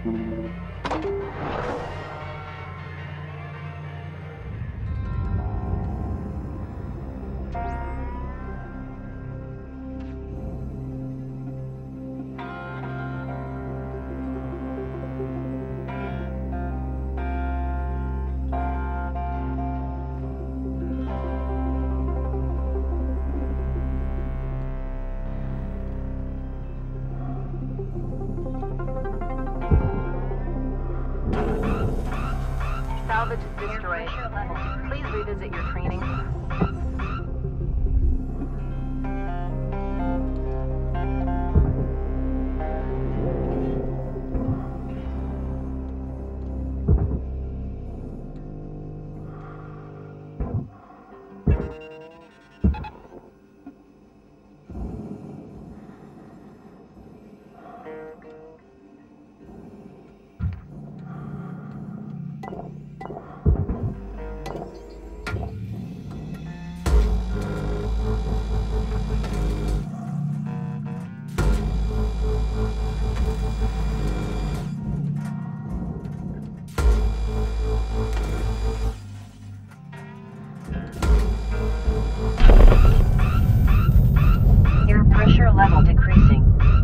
Salvage is destroyed. Please revisit your training. Air pressure level decreasing.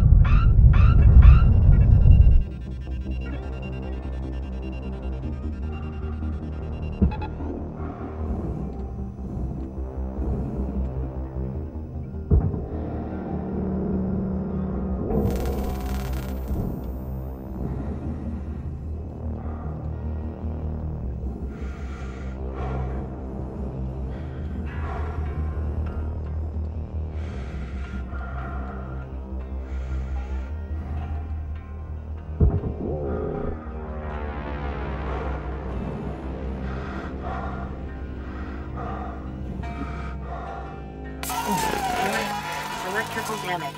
Electrical damage.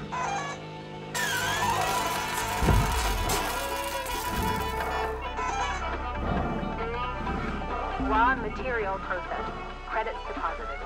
Raw material processed. Credits deposited.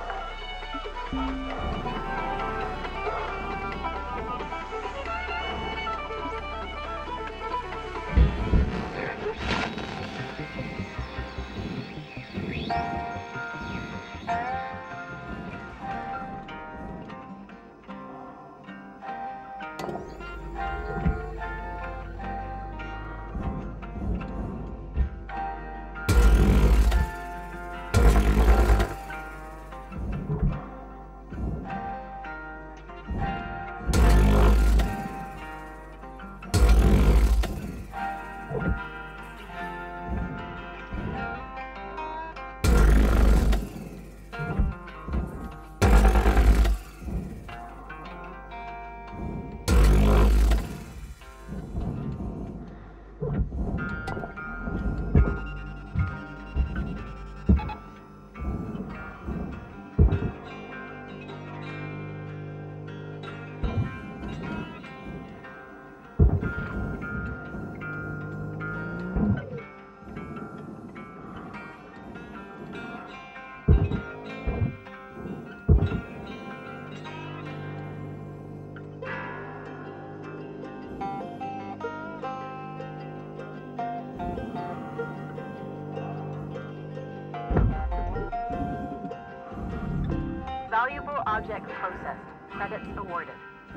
Valuable objects processed. Credits awarded.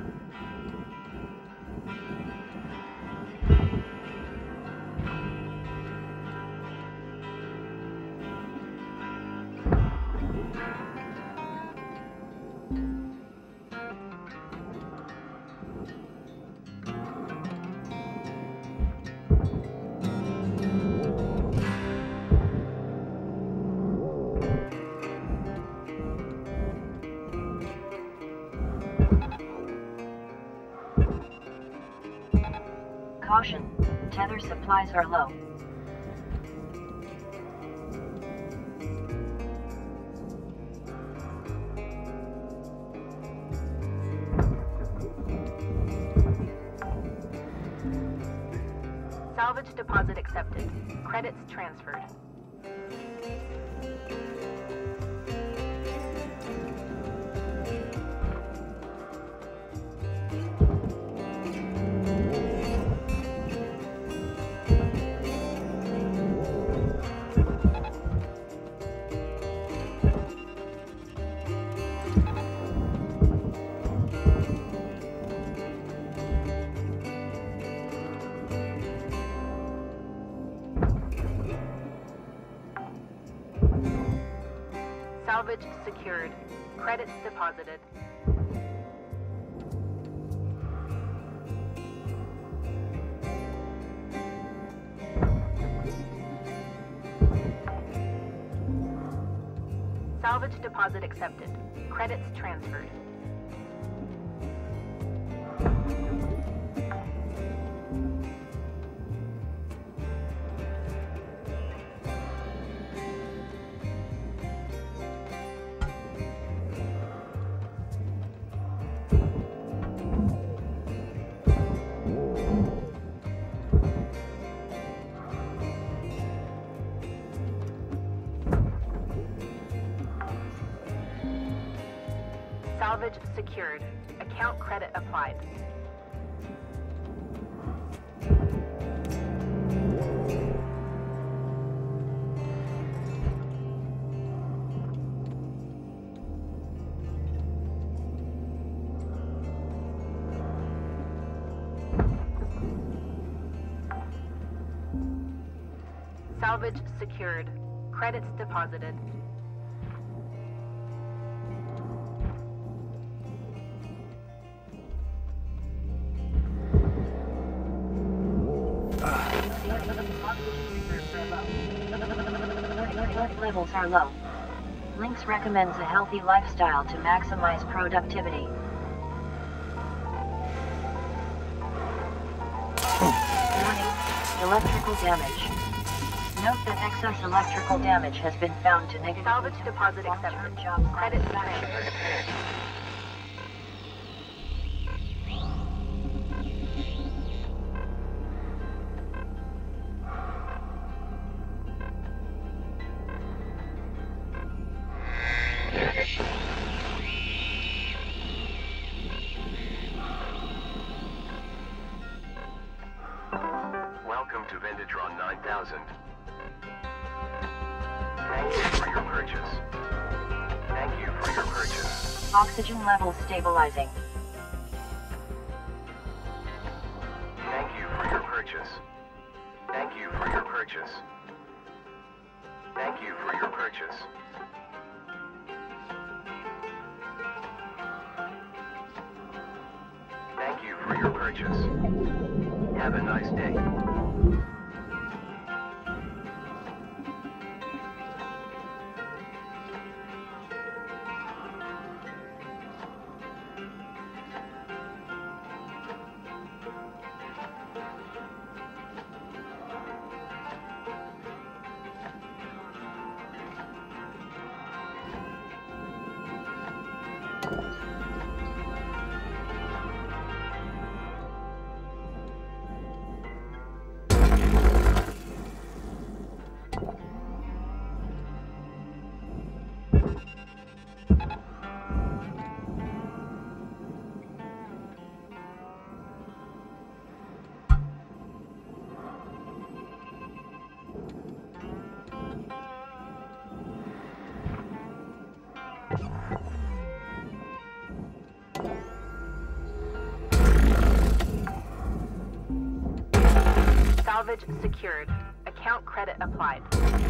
Caution, tether supplies are low. Salvage deposit accepted. Credits transferred. Salvage secured. Credits deposited. Salvage deposit accepted. Credits transferred. Salvage secured. Account credit applied. Salvage secured. Credits deposited. Levels are low. Lynx recommends a healthy lifestyle to maximize productivity. Warning, electrical damage. Note that excess electrical damage has been found to negatively Salvage deposit accepted. Credits transferred. Welcome to Venditron 9000. Thank you for your purchase. Thank you for your purchase. Oxygen levels stabilizing. Thank you for your purchase. Thank you for your purchase. Thank you for your purchase. Thank you for your purchase. Have a nice day. Salvage secured. Account credit applied.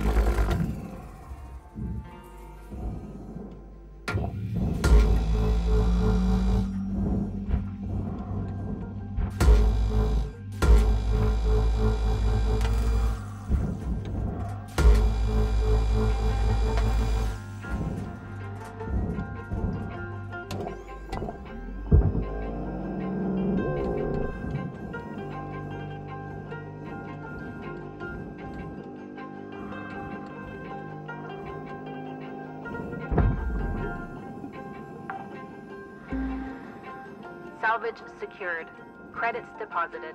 Salvage secured. Credits deposited.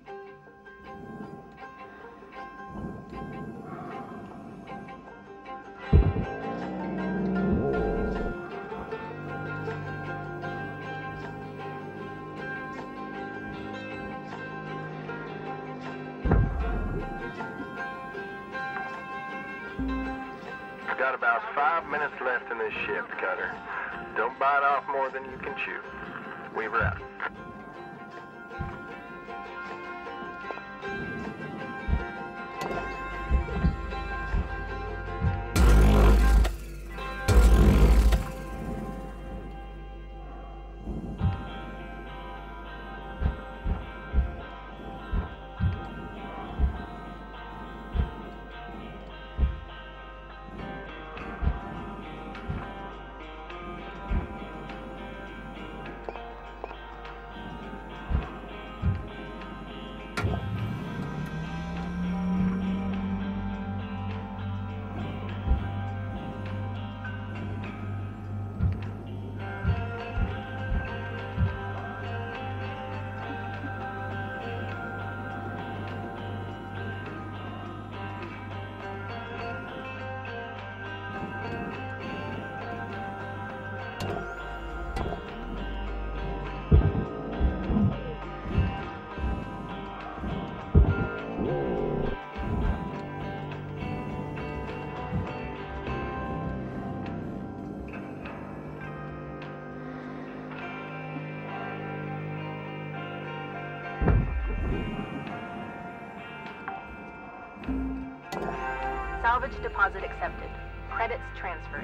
We've got about 5 minutes left in this shift, Cutter. Don't bite off more than you can chew. Weaver out. Salvage deposit accepted. Credits transferred.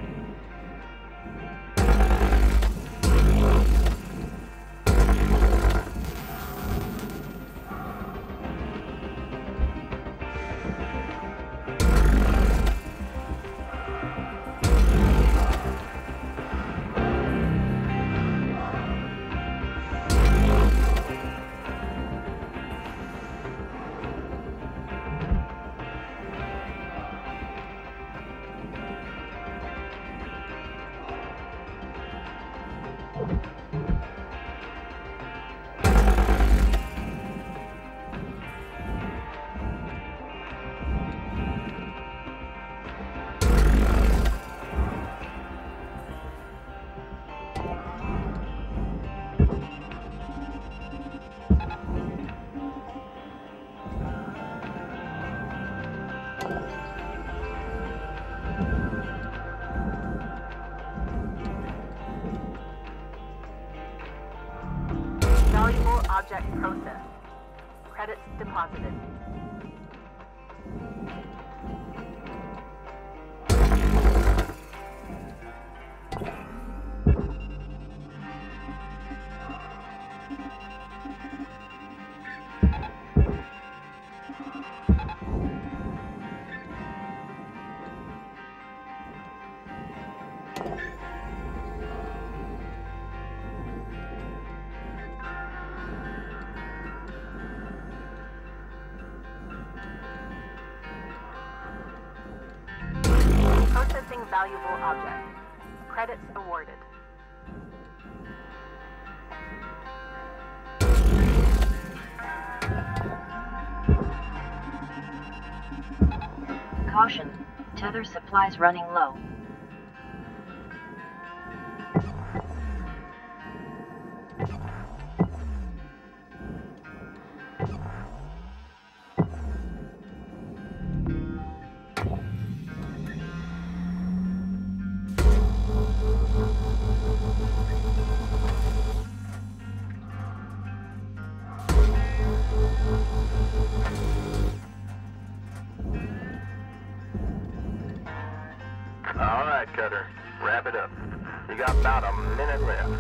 Valuable object processed. Credits deposited. Processing valuable object. Credits awarded. Caution, tether supplies running low. All right, Cutter. Wrap it up. You got about a minute left.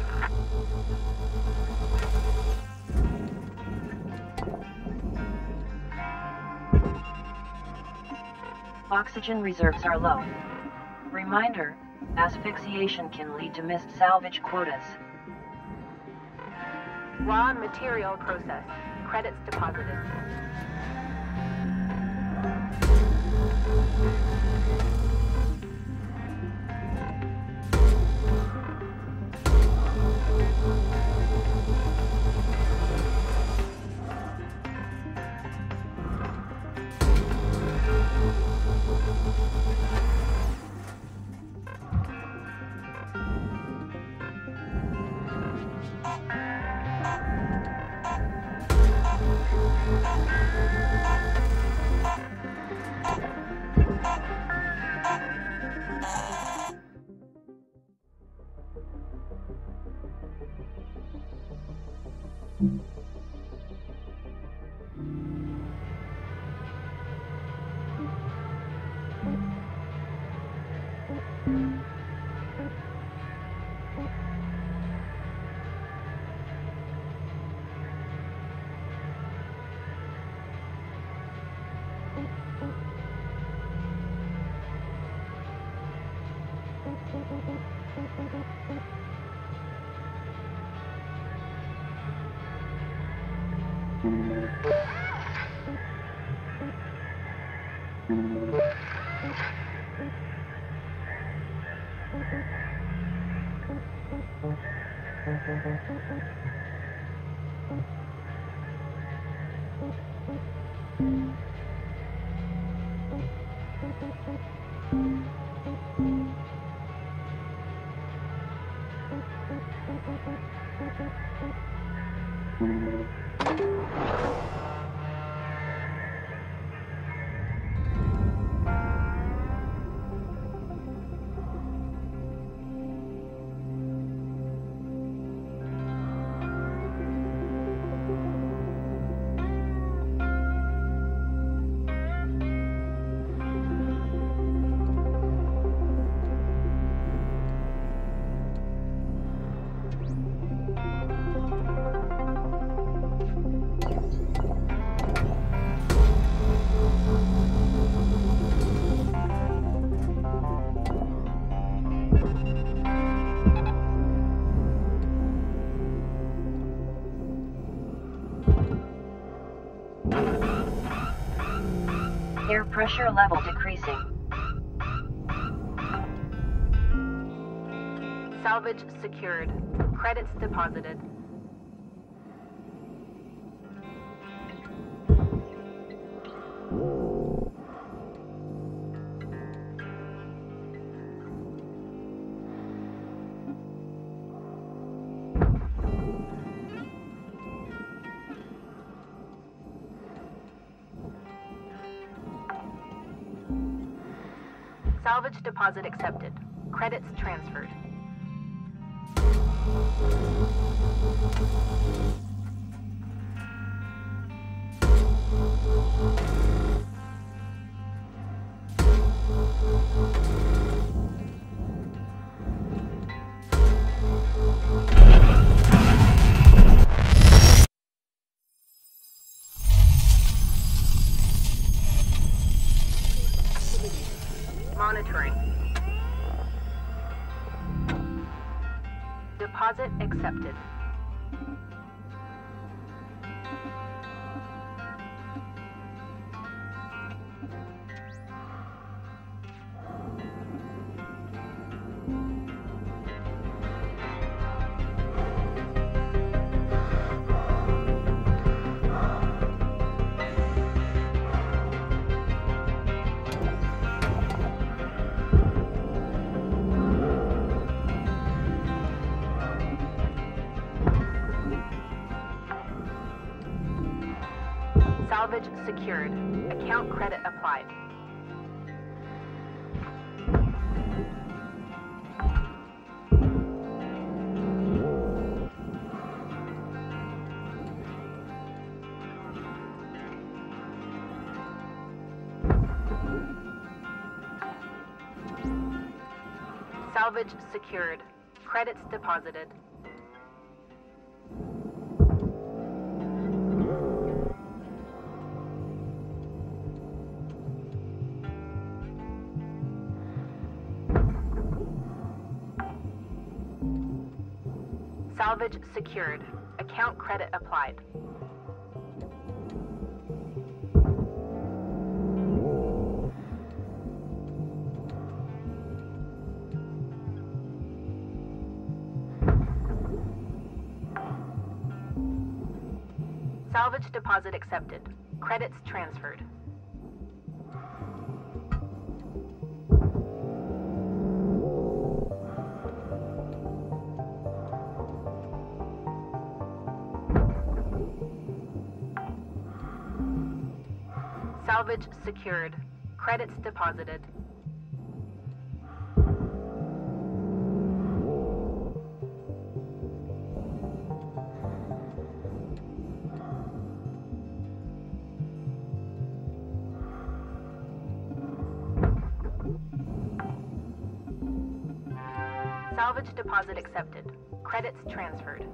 Oxygen reserves are low. Reminder, asphyxiation can lead to missed salvage quotas. Raw material processed. Credits deposited. Air pressure level decreasing. Salvage secured. Credits deposited. Salvage deposit accepted. Credits transferred. Monitoring. Deposit accepted. Salvage secured. Account credit applied. Salvage secured. Credits deposited. Salvage secured. Account credit applied. Salvage deposit accepted. Credits transferred. Salvage secured. Credits deposited. Salvage deposit accepted. Credits transferred.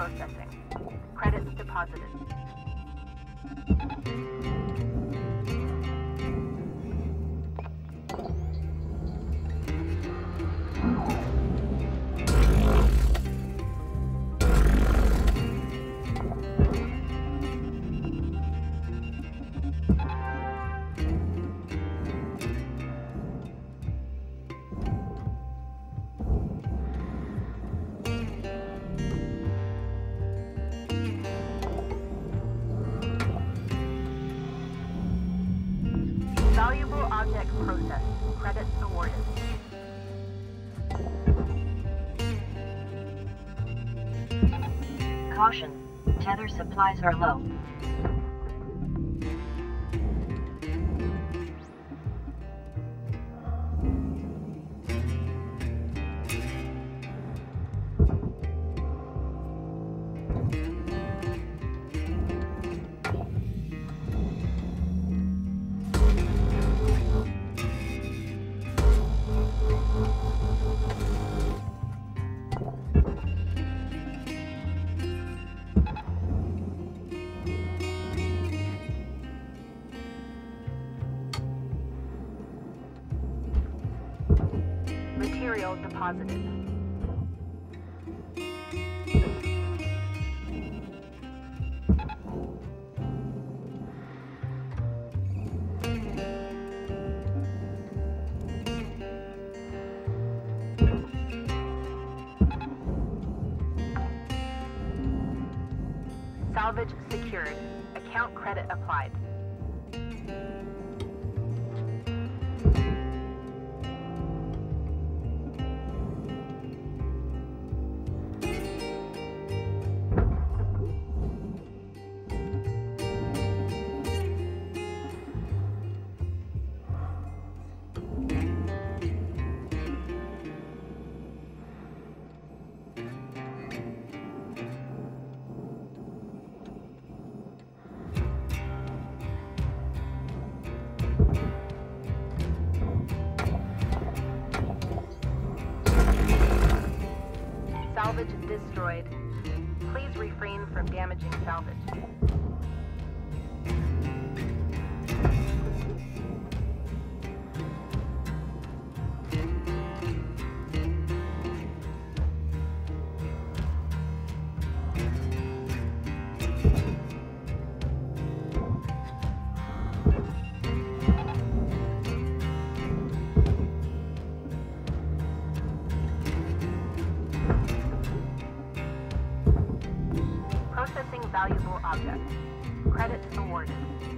processing. Credits deposited. Valuable object processed. Credits awarded. Caution. Tether supplies are low. Material deposited. Salvage secured. Account credit applied. Salvage destroyed. Please refrain from damaging salvage. Processing valuable object. Credits awarded.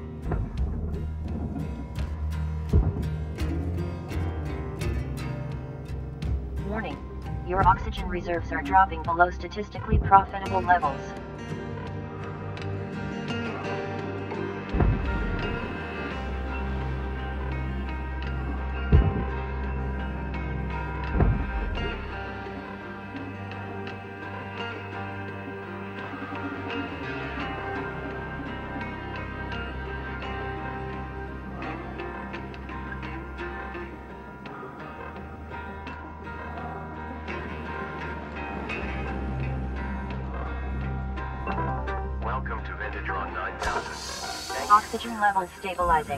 Warning. Your oxygen reserves are dropping below statistically profitable levels. Welcome to Vintatron 9000. Oxygen levels stabilizing.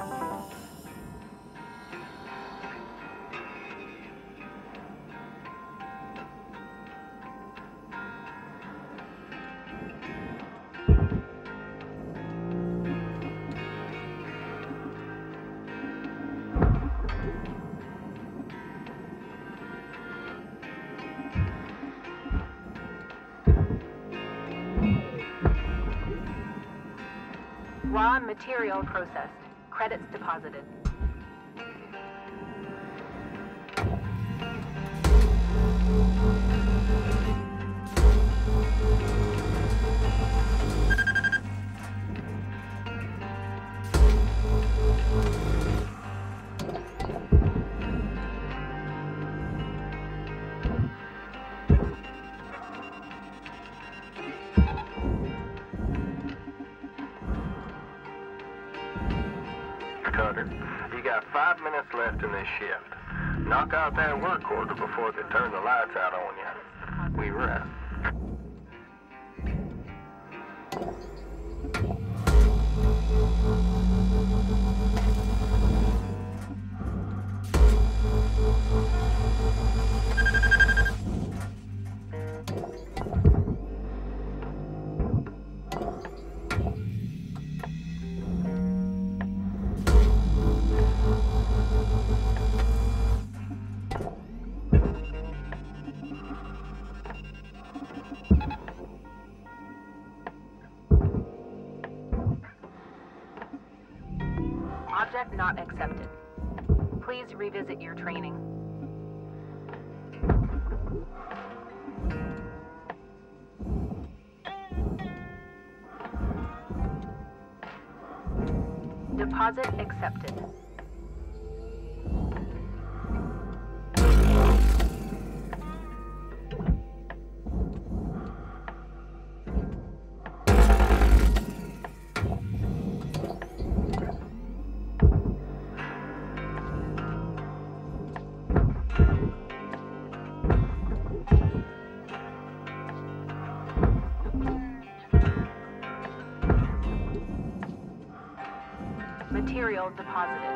Raw material processed. Credits deposited. Cutter, you got 5 minutes left in this shift. Knock out that work order before they turn the lights out on you. We wrap. Object not accepted. Please revisit your training. Deposit accepted. Material deposited.